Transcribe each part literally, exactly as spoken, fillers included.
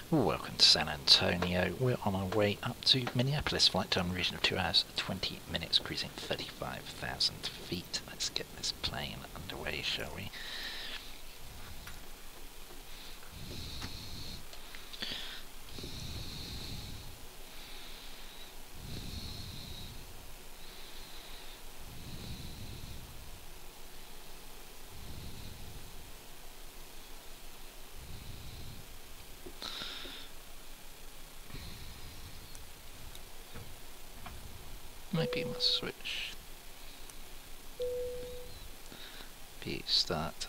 Welcome to San Antonio. We're on our way up to Minneapolis. Flight time region of two hours, twenty minutes, cruising thirty-five thousand feet. Let's get this plane underway, shall we? Maybe we must switch. B start.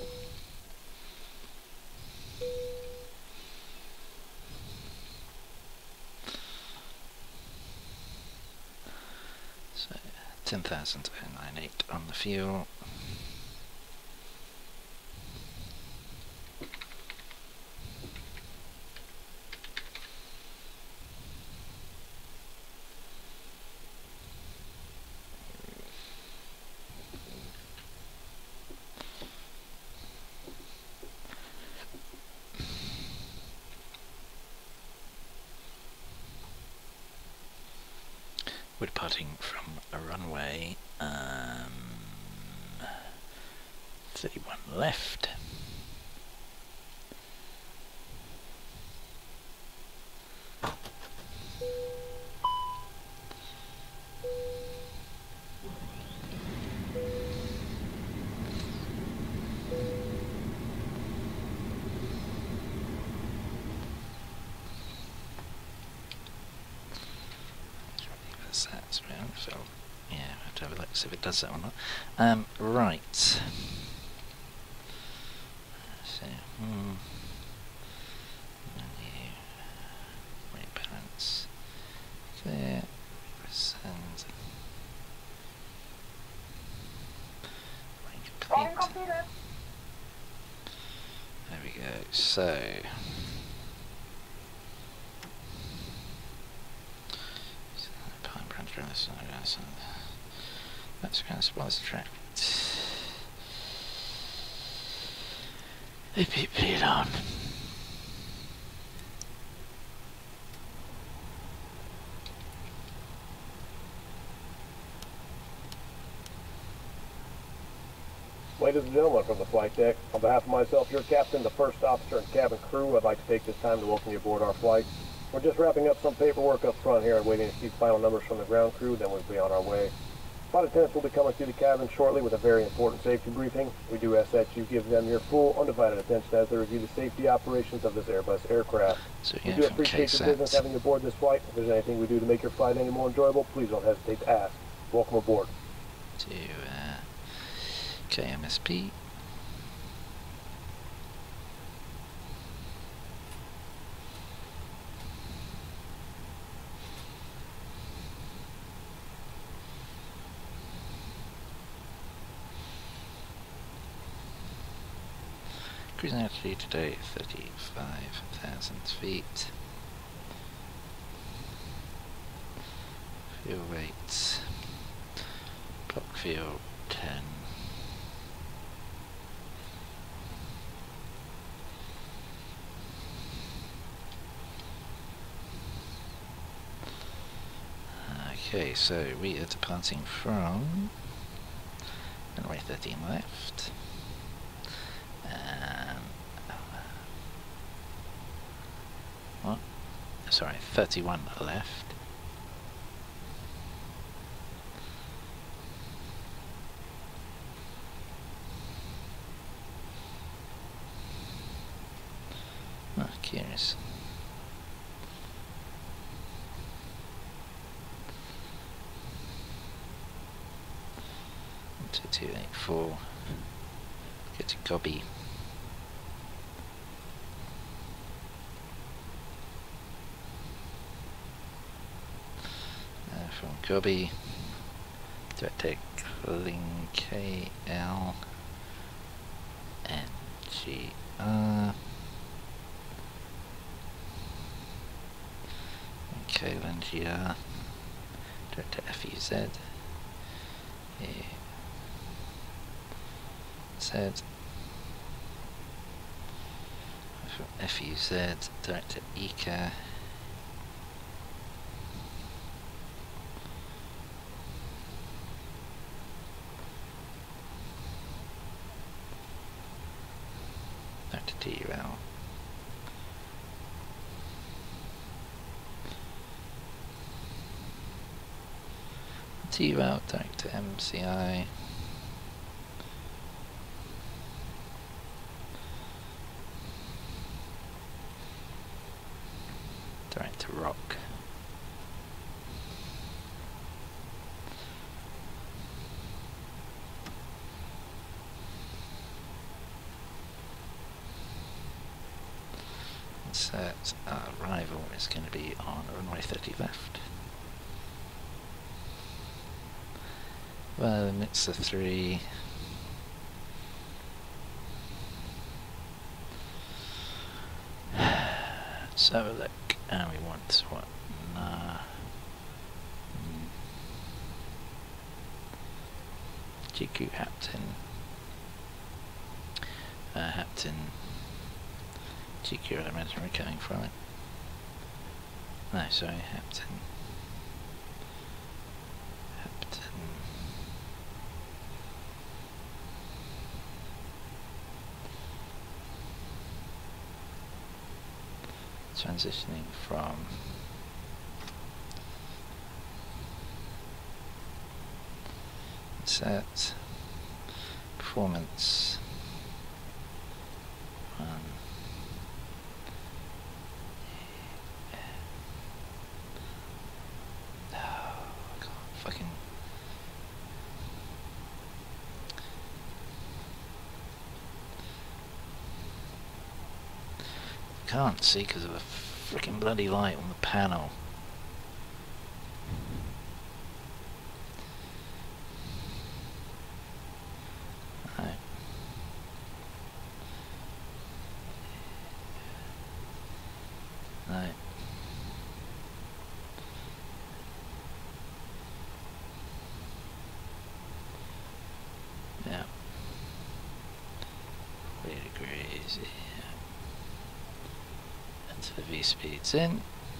So ten thousand ninety-eight on the fuel. We're departing from a runway um, thirty-one left. That's around, so yeah, I have to have a look, see if it does that or not. Um, right. So, hmm. Right balance. There. Send. Right, complete. There we go. So. That's going to suppose the track. They put it on. Ladies and gentlemen from the flight deck, on behalf of myself, your captain, the first officer, and cabin crew, I'd like to take this time to welcome you aboard our flight. We're just wrapping up some paperwork up front here and waiting to see final numbers from the ground crew, then we'll be on our way. Flight attendants will be coming through the cabin shortly with a very important safety briefing. We do ask that you give them your full, undivided attention as they review the safety operations of this Airbus aircraft. So, we yeah, do appreciate your business having you aboard this flight. If there's anything we do to make your flight any more enjoyable, please don't hesitate to ask. Welcome aboard. To uh, K M S P. Cruising altitude today, thirty-five thousand feet. Fuel weight, block fuel ten. Okay, so we are departing from runway thirteen left. Um, what? Sorry, thirty-one left. Oh, curious. two two eight four. Get to Gobi. Uh, from Gobi, do I take Link K L N G R? K L N G R. Do I take F U Z? Yeah. Z F U Z, direct to E C A. Direct to T U L. T U L, direct to M C I. Direct to Rock. Set our arrival is going to be on runway thirty left. Well, it's a three. Let's have a look. And we want what? Nah. Hmm. G Q Hapton. Uh, Hapton. G Q, I imagine we're coming from it. No, sorry, Hapton. Hapton. Transitioning from set performance one. No, I can't fucking. Can't see because of a freaking bloody light on the panel. Right. Right. Yeah. forty degrees. Yeah. The V speed's in.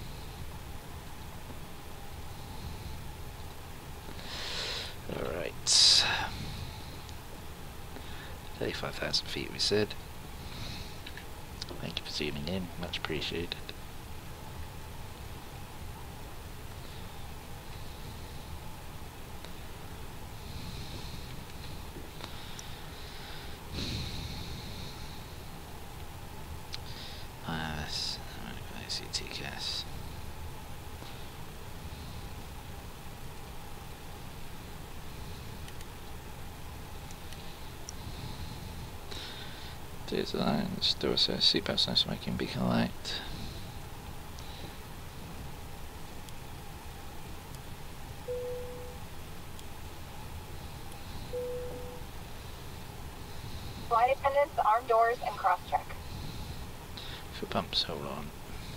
Alright. thirty-five thousand feet we said. Thank you for zooming in, much appreciated. C T C A S. Designs, door says seatbelts, no smoking, beacon light. Flight attendants, arm doors, and cross check. For pumps, hold on.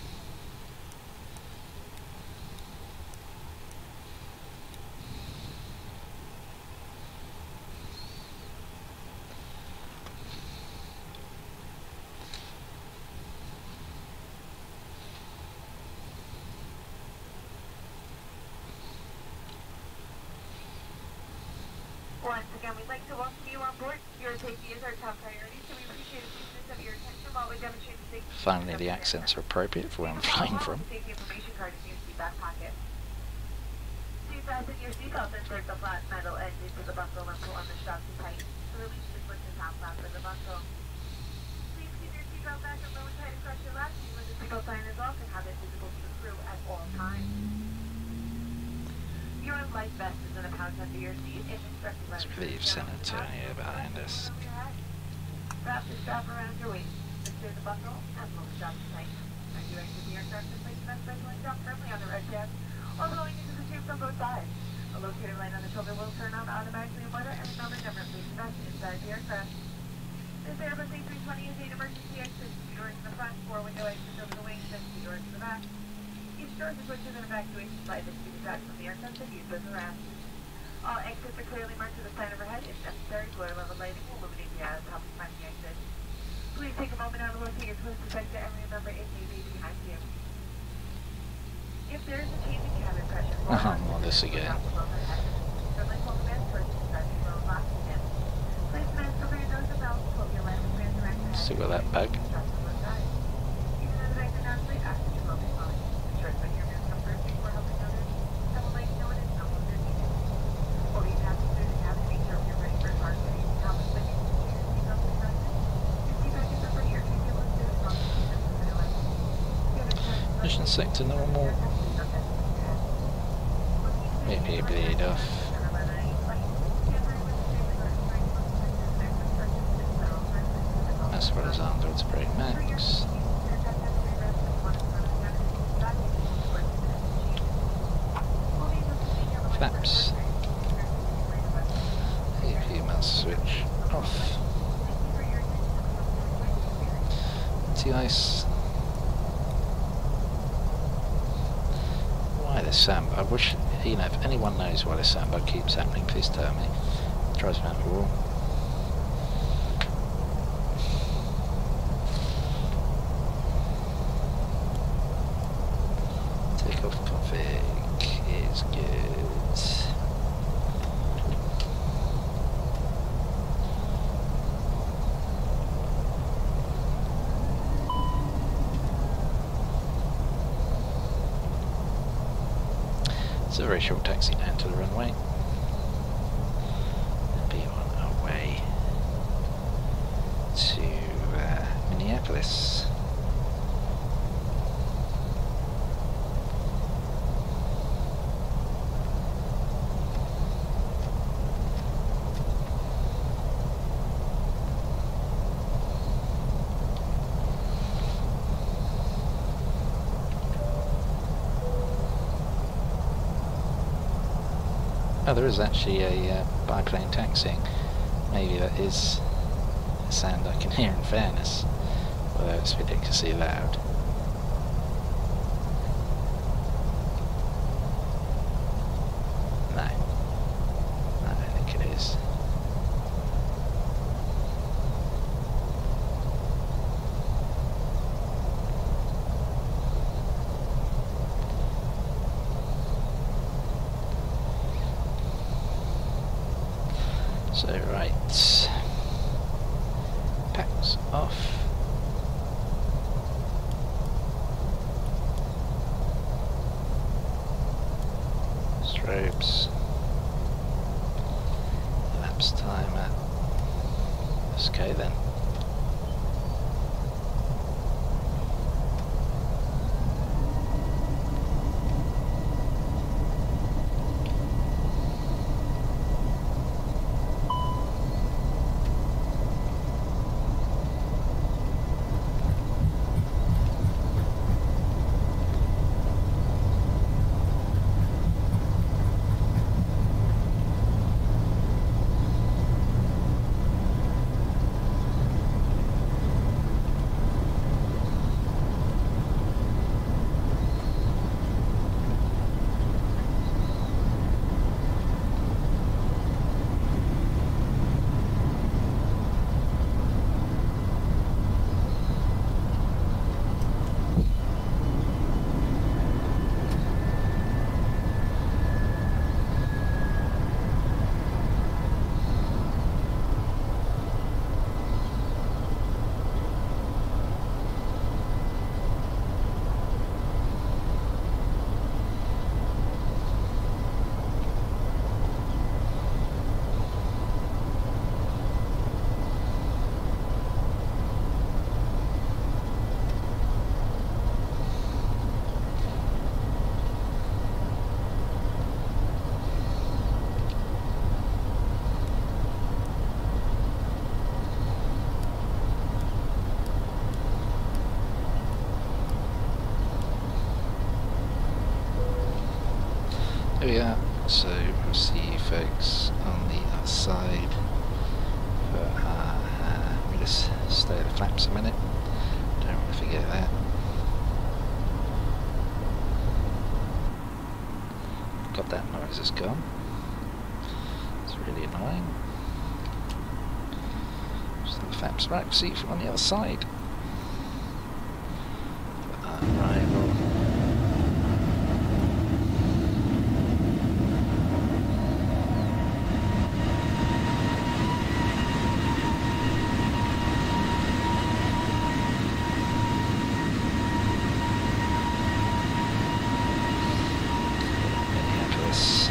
Once again, we'd like to welcome you on board. Your safety is our top priority, so we appreciate the keenness of your attention while we demonstrate the safety. Finally, the accents are appropriate for where I'm flying from. Safety information card in your seat back pocket. Please fasten your seatbelt and insert the flat metal edge into the buckle and pull on the straps and tight. Release the switch the top flap of the buckle. Please keep your seatbelt back and low and tight across your lap when the seatbelt sign is off and have it visible to the crew at all times. Your life vest is in a pouch under your seat. If instructed by Let's leave San Antonio behind us. Wrap the strap around your waist. Secure the buckle and pull the strap tight. As you exit the aircraft, place the vest buckle and jump firmly on the red tab, while blowing into the tubes on both sides. A locator light on the shoulder will turn on automatically in weather, and remember never place the vest inside the aircraft. This Airbus A three twenty is an emergency exit. Two doors in the front, four window exits over the wings, and two doors in the back. Each door is equipped with an evacuation slide that can be detached from the aircraft and used as a ramp. All exits are clearly marked with a sign overhead. If necessary, floor level lighting will illuminate the area to help you find the exit. Please take a moment now to locate your close defector and remember it may be behind you. If there is a change in cabin pressure, Uh-huh, well, this again. Still got that bug. Mission sector normal. Maybe a bleed off. As well as Android's brake max. Flaps. A P mouse switch off. Anti-ice. Why this sandbug? I wish, you know, if anyone knows why this sandbug keeps happening, please tell me. It drives me out the wall. Takeoff config is good. It's a very short taxi down to the runway. We'll be on our way to uh, Minneapolis. Oh, there is actually a uh, biplane taxiing. Maybe that is a sound I can hear in fairness, although it's ridiculously loud. No, I don't think it is. So, right, packs off. Strobes. Elapsed time at. Let's go then. There we are, so we'll see you folks on the other side. But uh, uh, we just stay at the flaps a minute, don't want to forget that. God, that noise is gone. It's really annoying. Just Fabs right, see you from on the other side. Arrival. Minneapolis.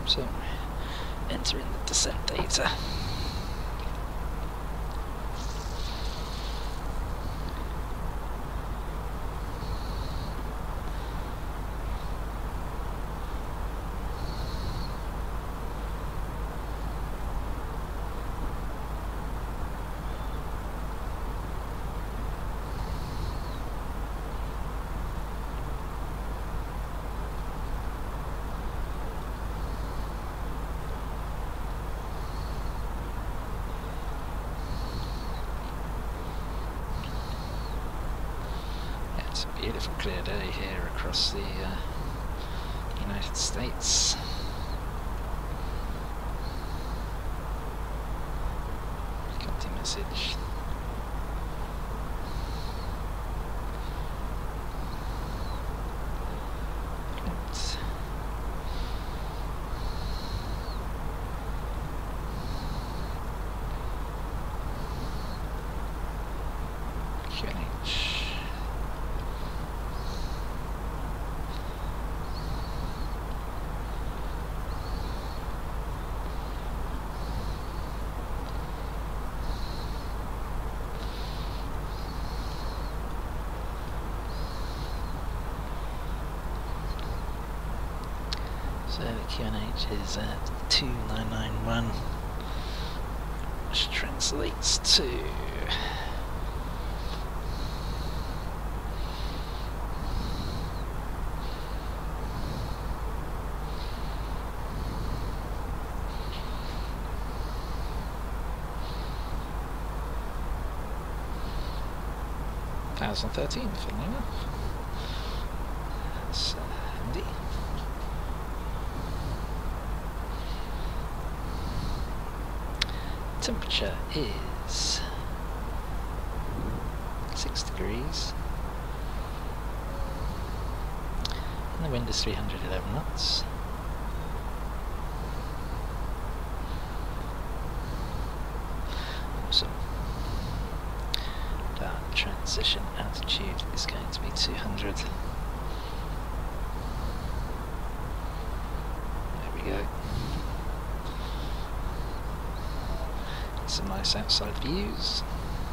So, entering the descent data. It's a beautiful clear day here across the uh, United States. Conti message. Right. Q N H. So the Q N H is at two nine nine one, which translates to one thousand thirteen, funnily enough. That's uh, handy. Temperature is six degrees and the wind is three hundred eleven knots. Awesome. Our transition altitude is going to be two hundred. There we go. Some nice outside views.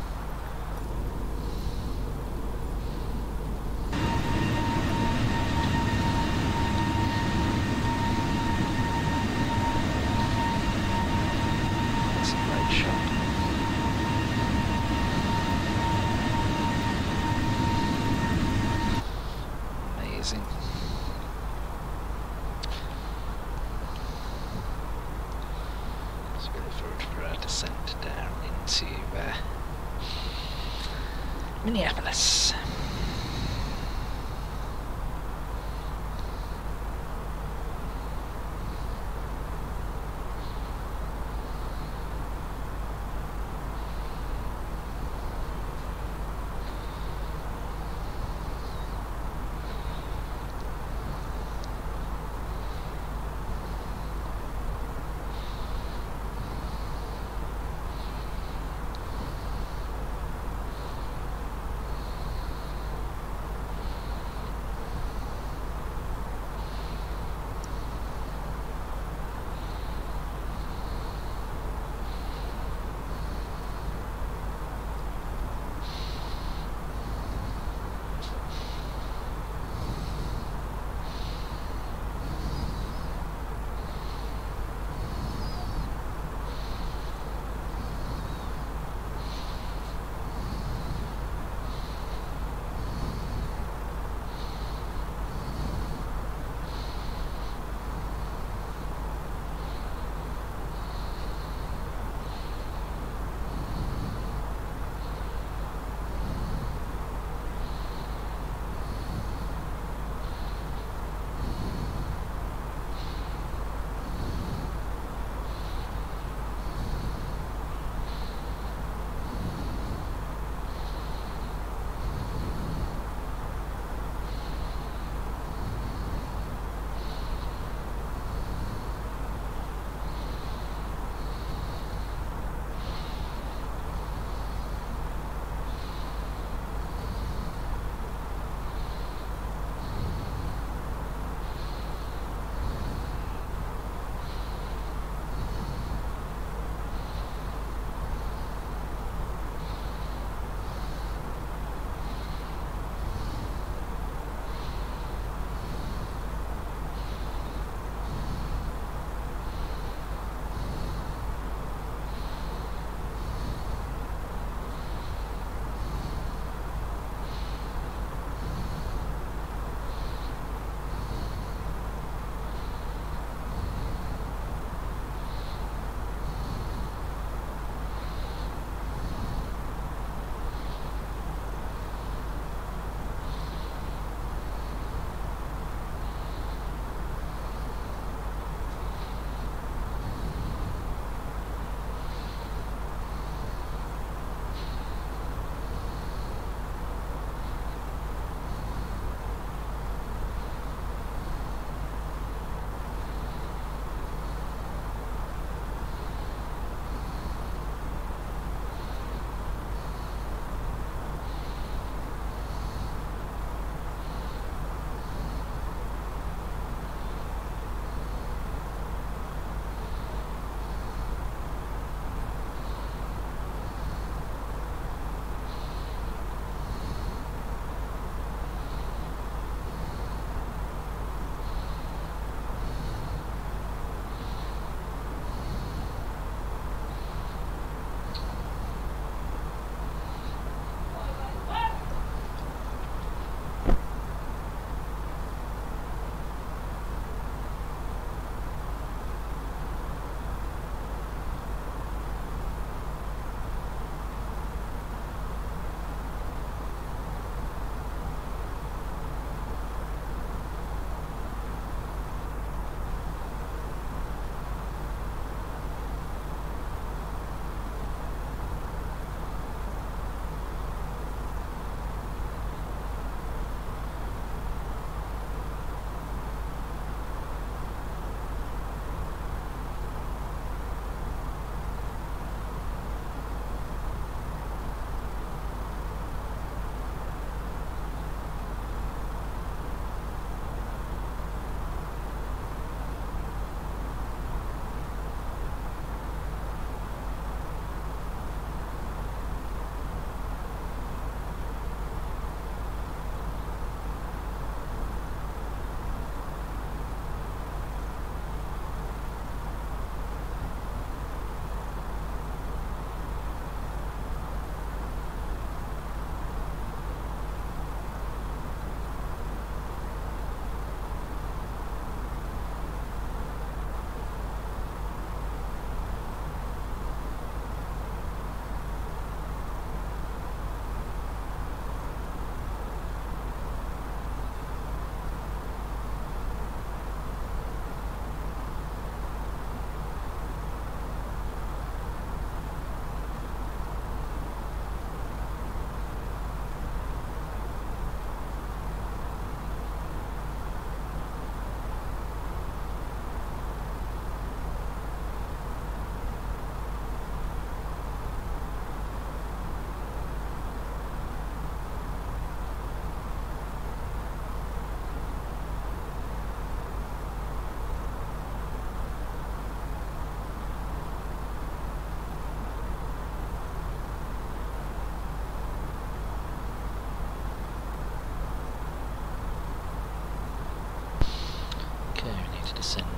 That's a great shot. Amazing. For our descent down into uh, Minneapolis.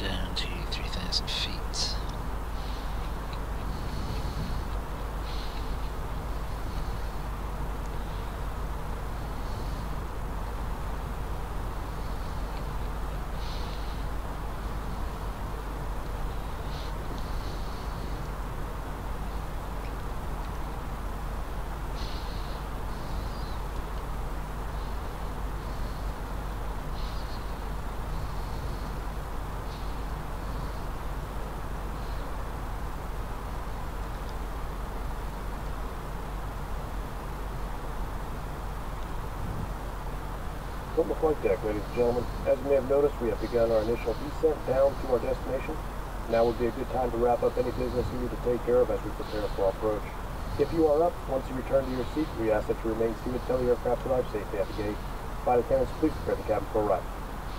down to three thousand feet. From the flight deck, ladies and gentlemen, as you may have noticed, we have begun our initial descent down to our destination. Now would be a good time to wrap up any business you need to take care of as we prepare for our approach. If you are up, once you return to your seat, we ask that you remain seated until the aircraft arrives safely at the gate. Flight attendants, please prepare the cabin for arrival.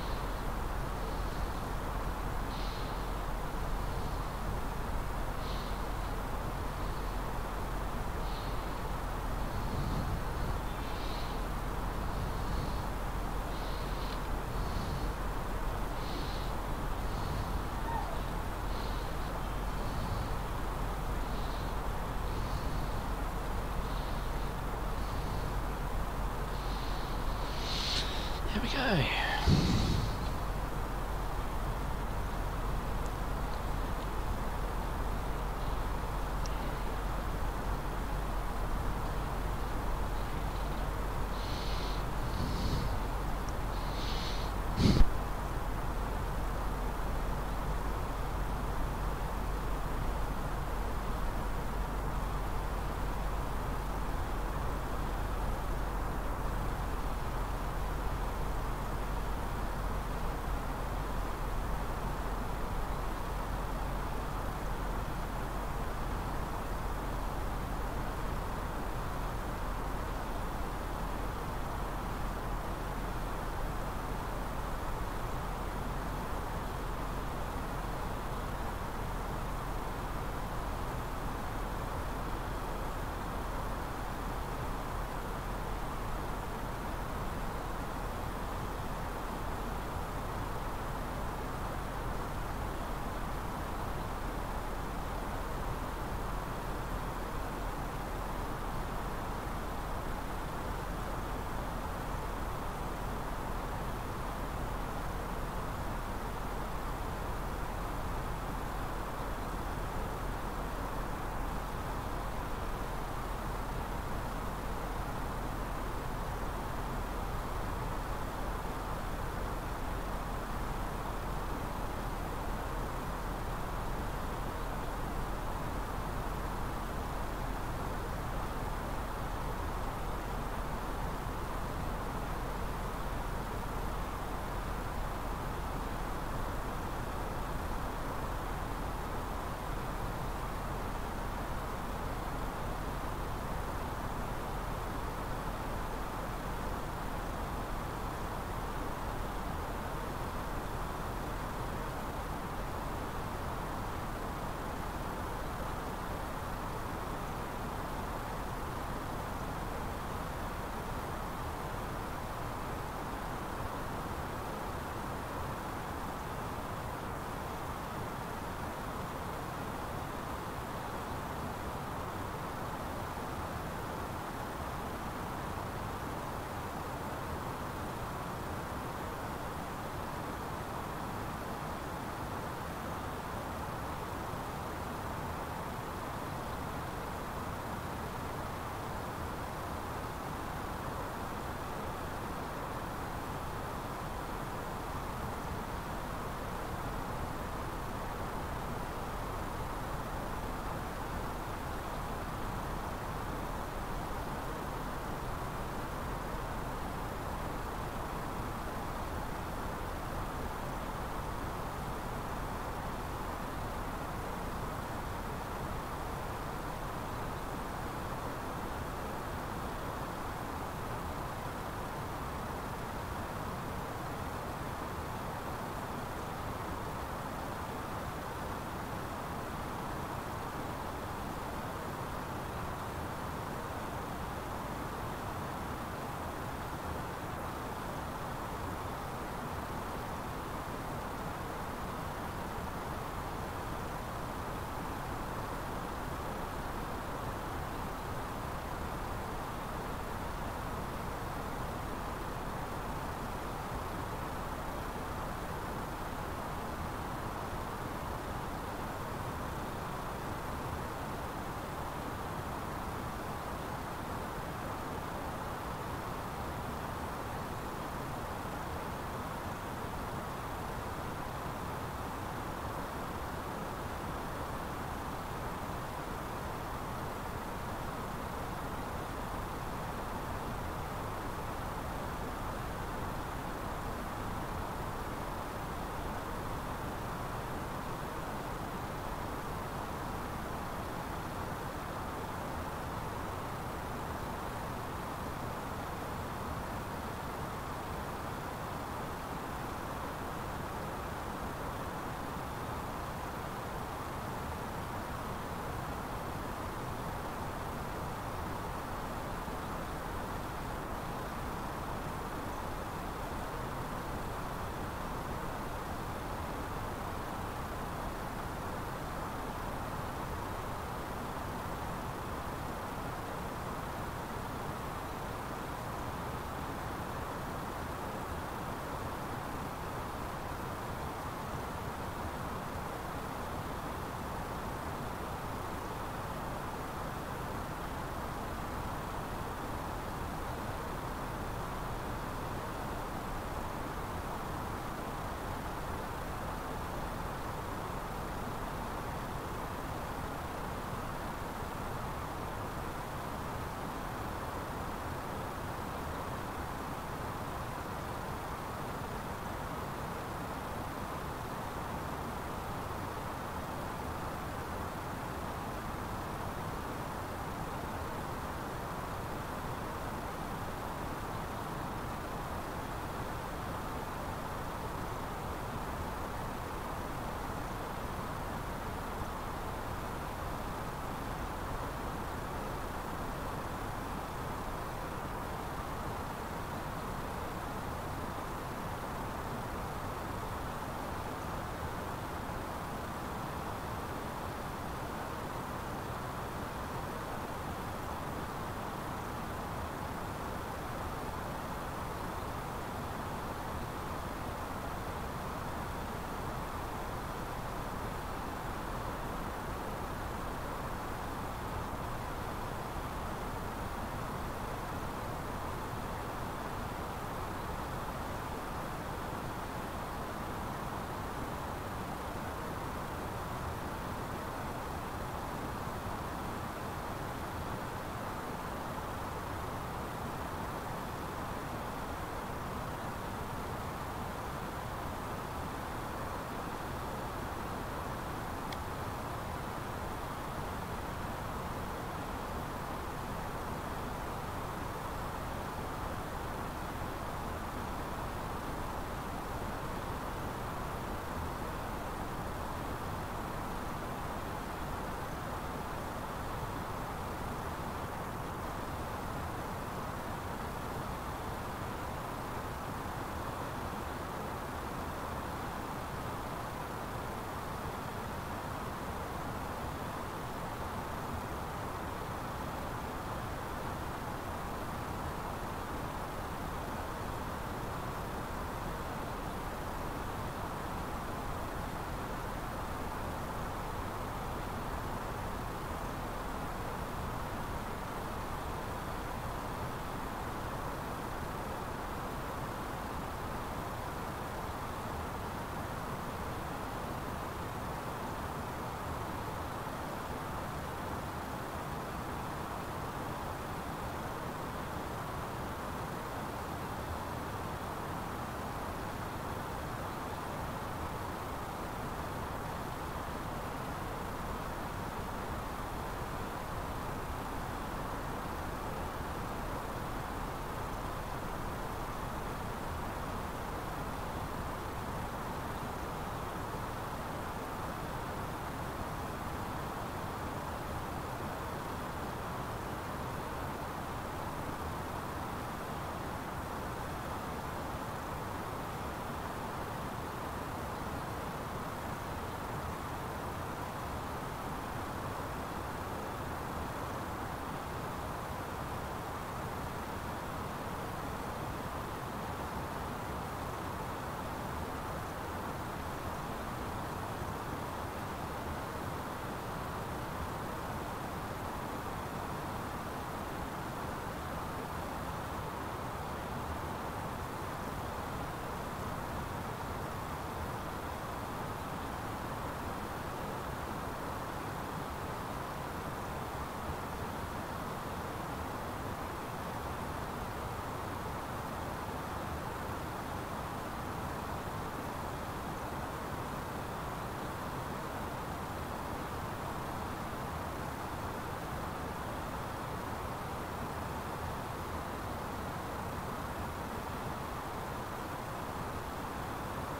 Here we go.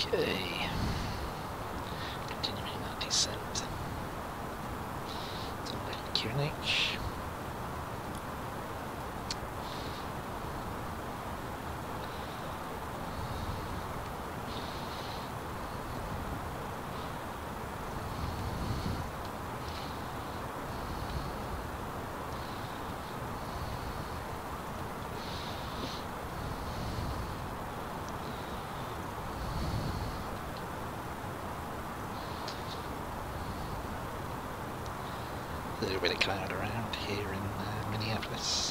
Okay. Continuing our descent. To Q N H. A little bit of cloud around here in uh, Minneapolis.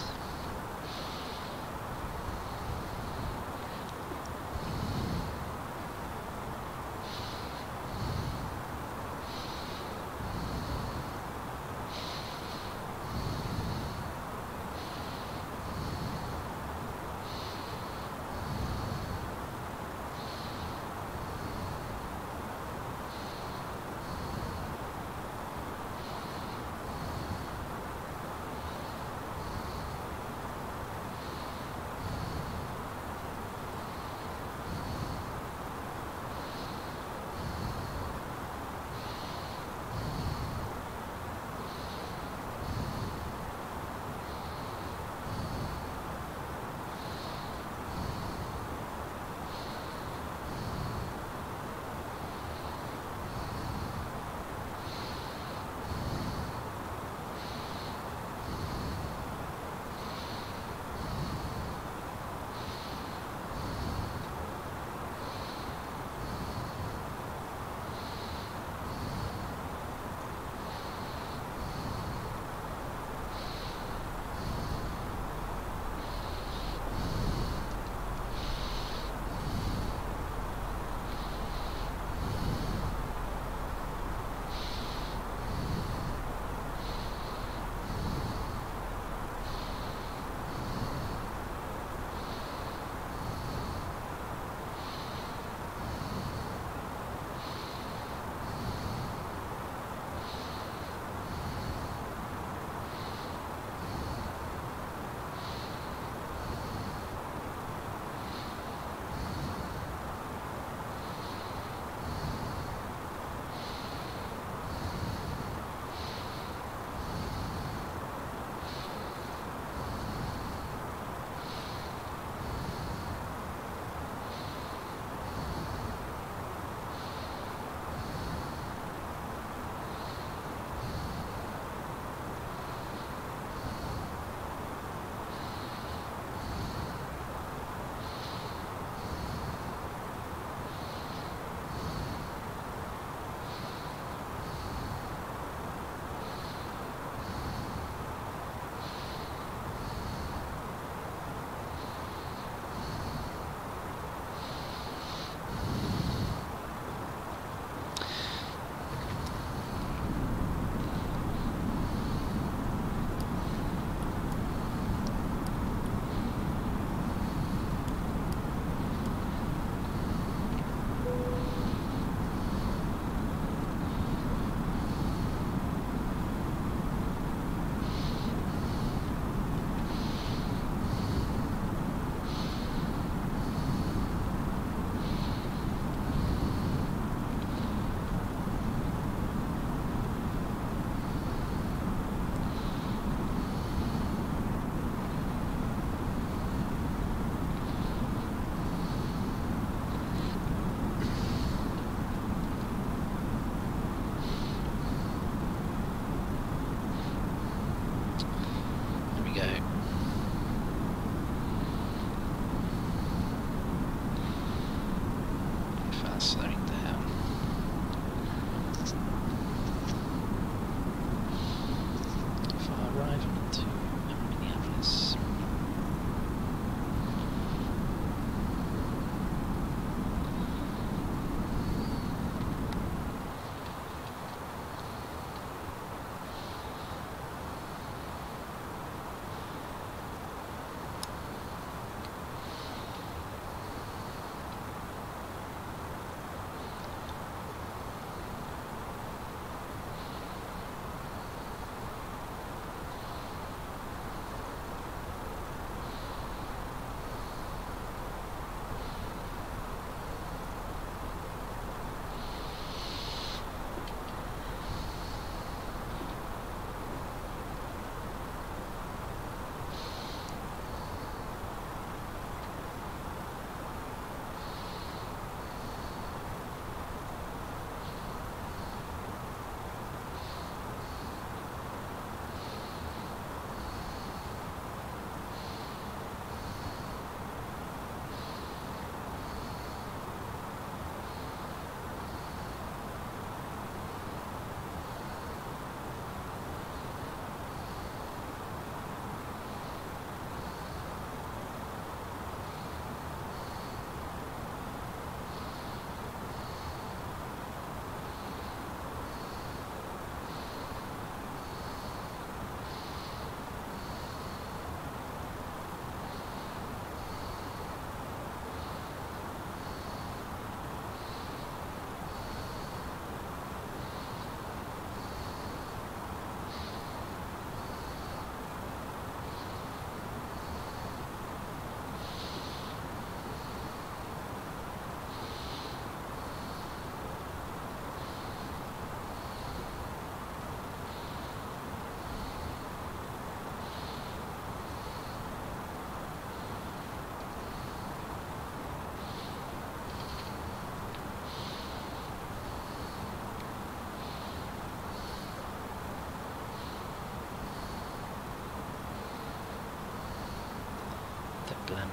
problem.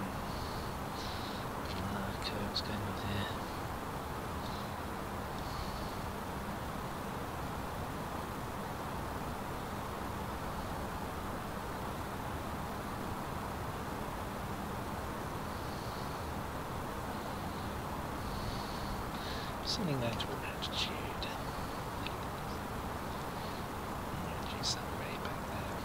Uh, okay, what's going on here? Something going to altitude. Reduce that way back there.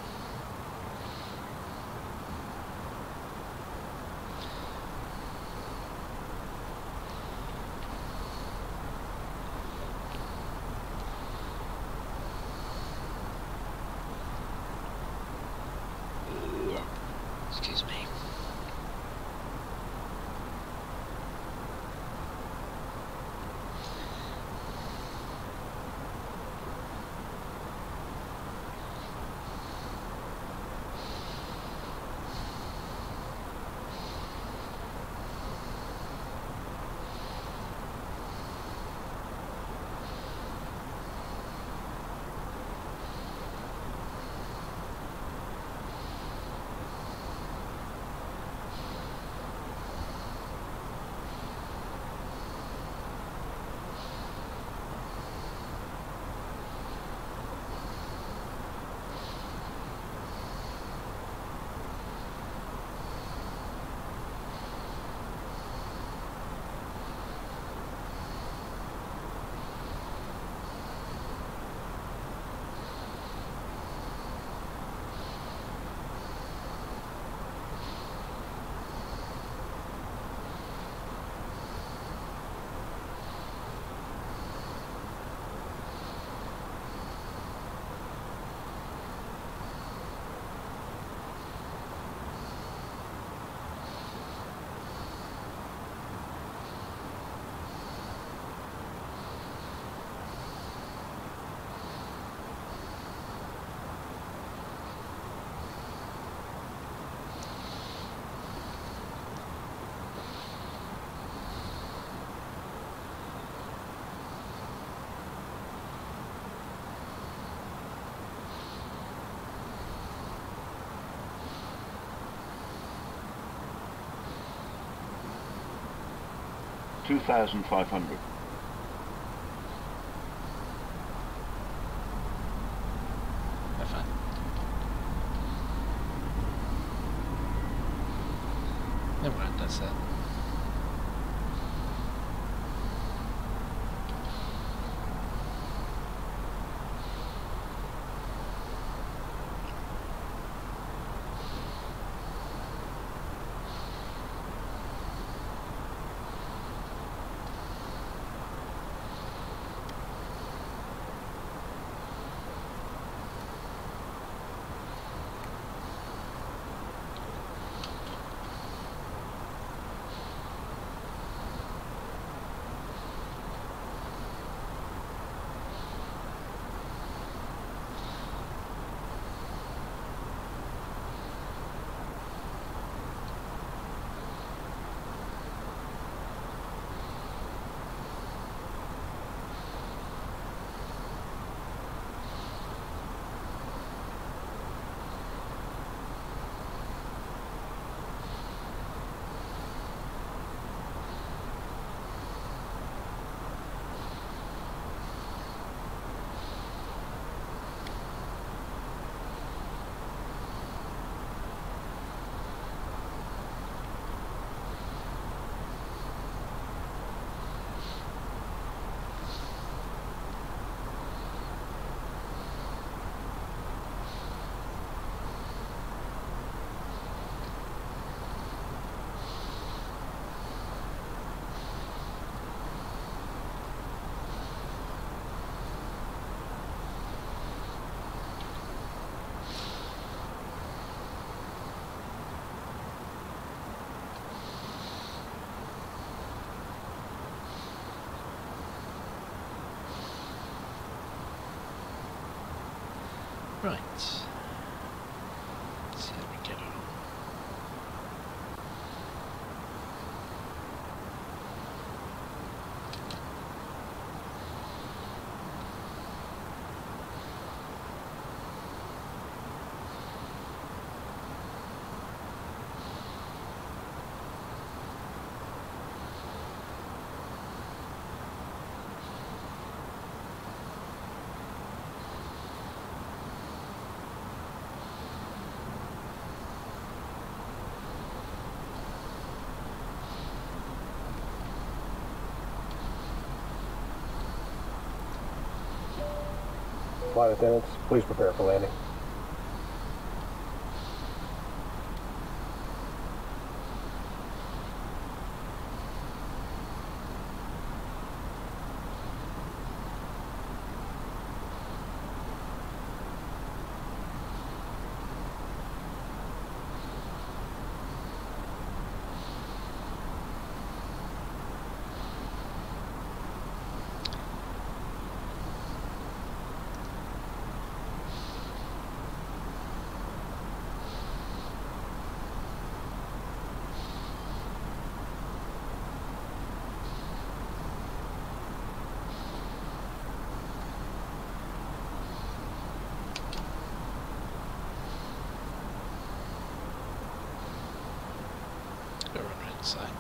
Excuse me. two thousand five hundred. They're fine. Never mind, that's it. Right. Let's see how we get on. Flight attendants, please prepare for landing. Go run inside.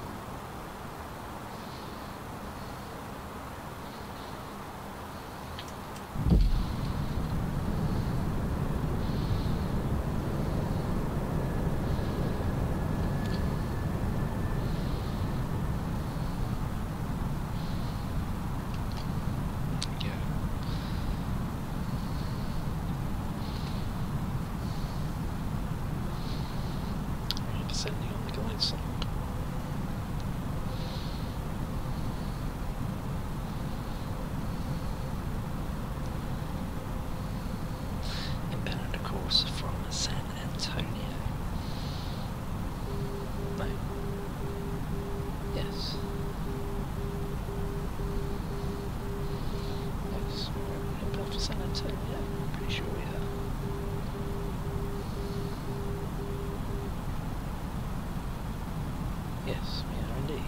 Descending on the glide slope. Inbound, of course, from San Antonio. No. Yes. Yes, we're inbound for San Antonio. I'm pretty sure we are. Yes, we are indeed.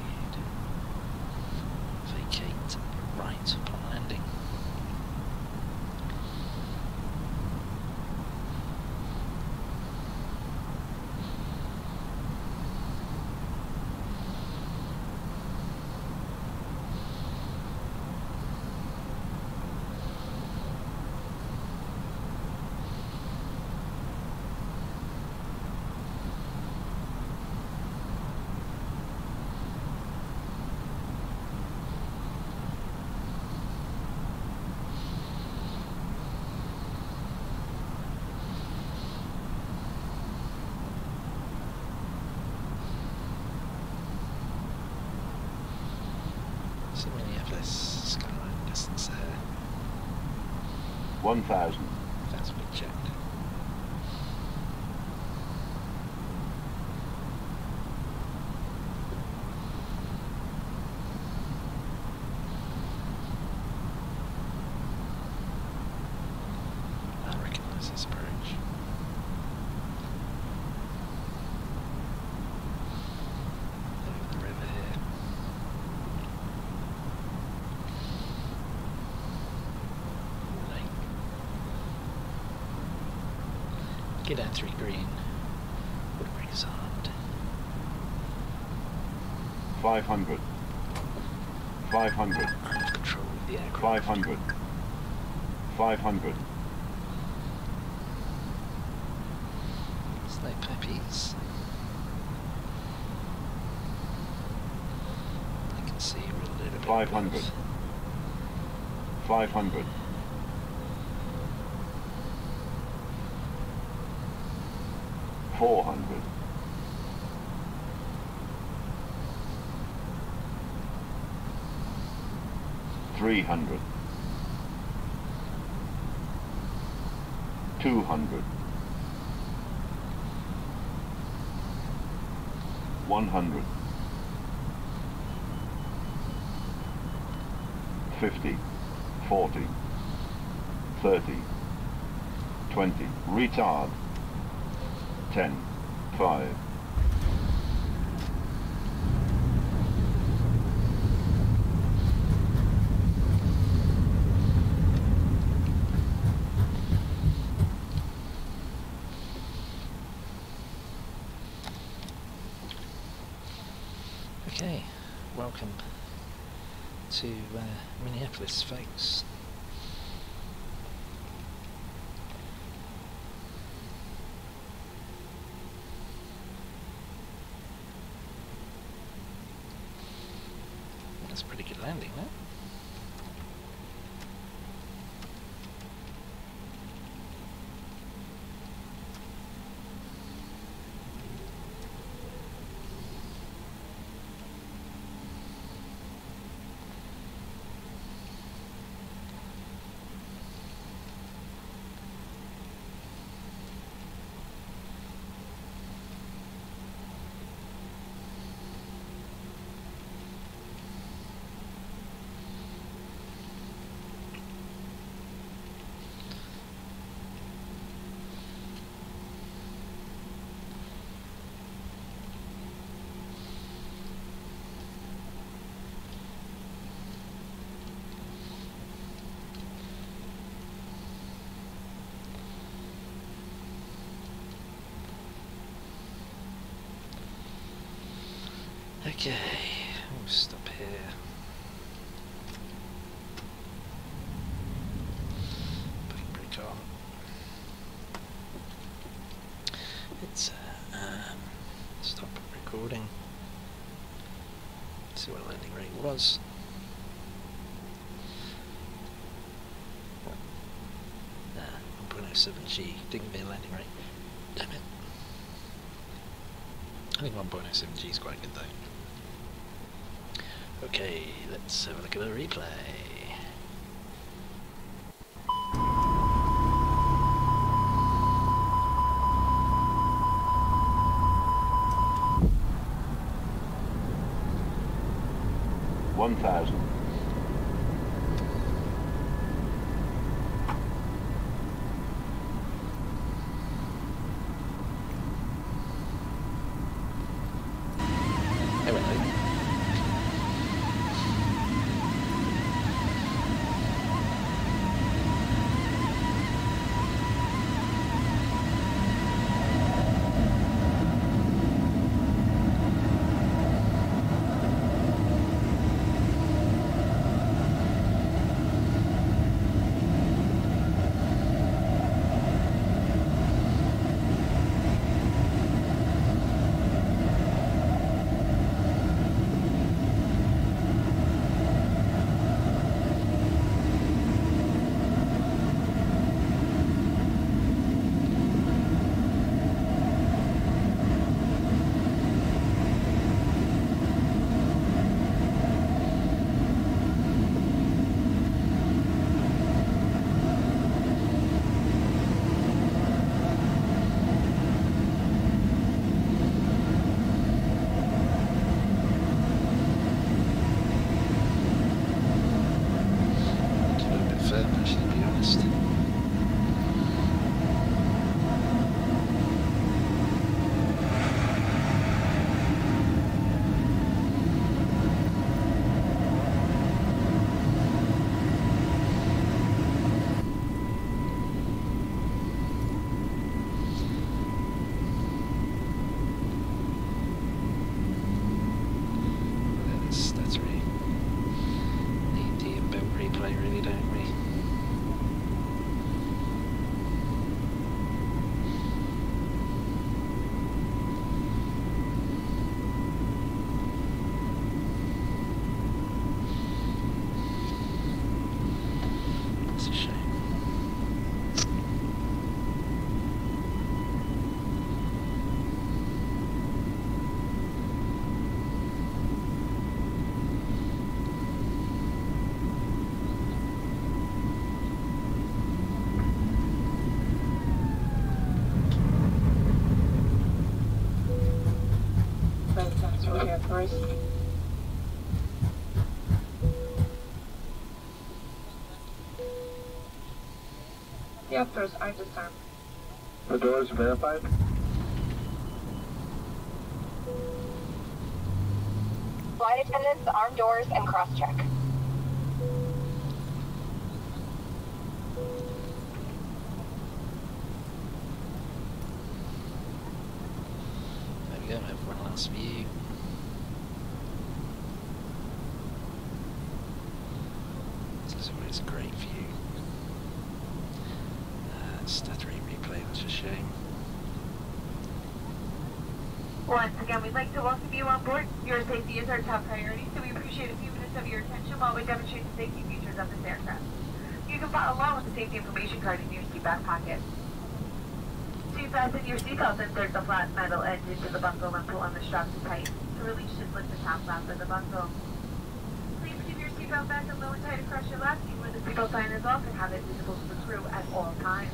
Vacate right upon landing. So Minneapolis skyline distance there. one thousand. That's been checked. I recognise this approach. Over the river here. Get down three green. Woodbury is hard. five hundred. five hundred. I have control of the aircraft. five hundred. five hundred. Snow puppies. I can see we're a little bit five hundred. above. five hundred. four hundred. three hundred. two hundred. one hundred. fifty. forty. thirty. twenty. Retard. ten. five. Okay, welcome to uh, Minneapolis, folks. That's a pretty good landing, no? Okay, we'll stop here. Putting brake on. It's uh, um, stop recording. See what landing rate was. Uh, one point oh seven G didn't be a landing rate. Damn it. I think one point oh seven G is quite good though. Okay, let's have a look at the replay. One thousand. Hey, hello. first. The afters are disarmed. The doors verified? Flight attendants, armed doors, and cross-check. There we go, have one last view. This is always a great view. Uh, stat rate replay, that's a shame. Once again, we'd like to welcome you on board. Your safety is our top priority, so we appreciate a few minutes of your attention while we demonstrate the safety features of this aircraft. You can follow along with the safety information card in your seat back pocket. So you fasten your seatbelt, insert the flat metal edge into the buckle and pull on the straps tight. To release, just lift the top flap of the buckle. Please keep your seatbelt back and low and tight across your lap, even when the seatbelt sign is off, and have it visible to the crew at all times.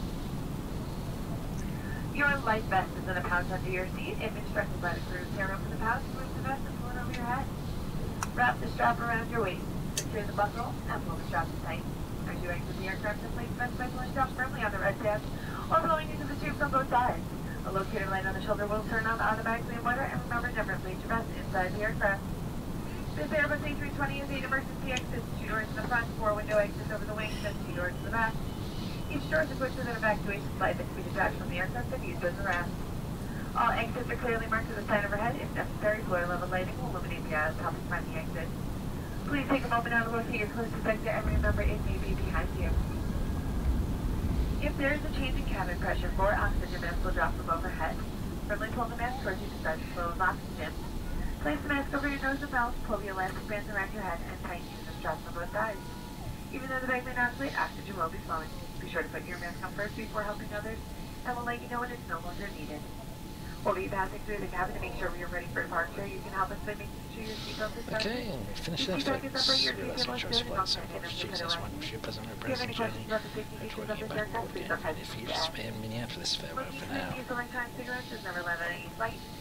Your life vest is in a pouch under your seat. If instructed by the crew, tear open the pouch, remove the vest, and pull it over your head. Wrap the strap around your waist. Secure the buckle and pull the straps tight. As you exit the aircraft, and place the vest buckle and strap firmly on the red tab or blowing into the tubes on both sides. A locator light on the shoulder will turn on automatically in weather, and remember, never place your vest inside the aircraft. This Airbus A three twenty has eight emergency exits, two doors in the front, four window exits over the wings, and two doors in the back. Each door is equipped with an evacuation slide that can be detached from the aircraft and used as a ramp. All exits are clearly marked with a sign overhead. If necessary, floor level lighting will illuminate the aisles helping find the exit. Please take a moment now to locate your closest exit and remember it may be behind you. If there is a change in cabin pressure, four oxygen masks will drop from overhead. Firmly pull the mask towards you to start the flow of oxygen. Place the mask over your nose and mouth, pull the elastic bands around your head, and tighten the straps on both sides. Even though the bag may not inflate, oxygen will be flowing. Be sure to put your mask on first before helping others, and we'll let you know when it's no longer needed. We'll be passing through the cabin to make sure we are ready for departure. You can help us by making sure your seatbelt is fastened. Okay, and we finish there, folks. That's my choice flight, so for Jesus, one for your present If you have any journey. questions about the safety We're features of talking this about aircraft, please don't Morgan. hesitate If you to just ask. in Minneapolis, farewell Please for now. use the electronic cigarettes as never allowed on any flight.